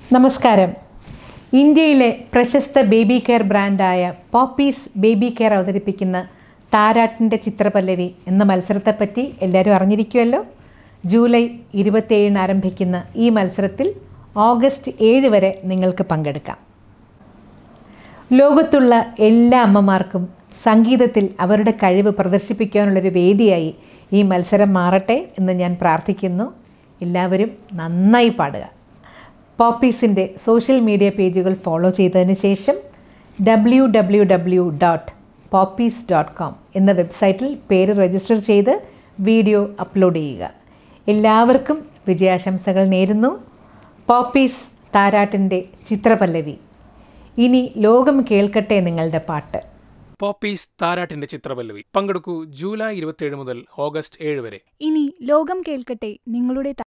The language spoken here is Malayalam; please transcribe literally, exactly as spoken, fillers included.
നമസ്കാരം. ഇന്ത്യയിലെ പ്രശസ്ത ബേബി കെയർ ബ്രാൻഡായ പോപ്പീസ് ബേബി കെയർ അവതരിപ്പിക്കുന്ന താരാട്ടിൻ്റെ ചിത്രപല്ലവി എന്ന മത്സരത്തെപ്പറ്റി എല്ലാവരും അറിഞ്ഞിരിക്കുമല്ലോ. ജൂലൈ ഇരുപത്തേഴിന് ആരംഭിക്കുന്ന ഈ മത്സരത്തിൽ ഓഗസ്റ്റ് ഏഴ് വരെ നിങ്ങൾക്ക് പങ്കെടുക്കാം. ലോകത്തുള്ള എല്ലാ അമ്മമാർക്കും സംഗീതത്തിൽ അവരുടെ കഴിവ് പ്രദർശിപ്പിക്കാനുള്ളൊരു വേദിയായി ഈ മത്സരം മാറട്ടെ എന്ന് ഞാൻ പ്രാർത്ഥിക്കുന്നു. എല്ലാവരും നന്നായി പാടുക. പോപ്പീസിൻ്റെ സോഷ്യൽ മീഡിയ പേജുകൾ ഫോളോ ചെയ്തതിന് ശേഷം W W W dot Popees dot com എന്ന വെബ്സൈറ്റിൽ പേര് രജിസ്റ്റർ ചെയ്ത് വീഡിയോ അപ്ലോഡ് ചെയ്യുക. എല്ലാവർക്കും വിജയാശംസകൾ നേരുന്നു. പോപ്പീസ് താരാട്ടിൻ്റെ ചിത്രപല്ലവി. ഇനി ലോകം കേൾക്കട്ടെ നിങ്ങളുടെ പാട്ട്. പോപ്പീസ് താരാട്ടിന്റെ ചിത്രപല്ലവി പങ്കെടുക്കൂ. ജൂലൈ ഇരുപത്തിയേഴ് മുതൽ ഓഗസ്റ്റ് ഏഴ് വരെ. ഇനി ലോകം കേൾക്കട്ടെ നിങ്ങളുടെ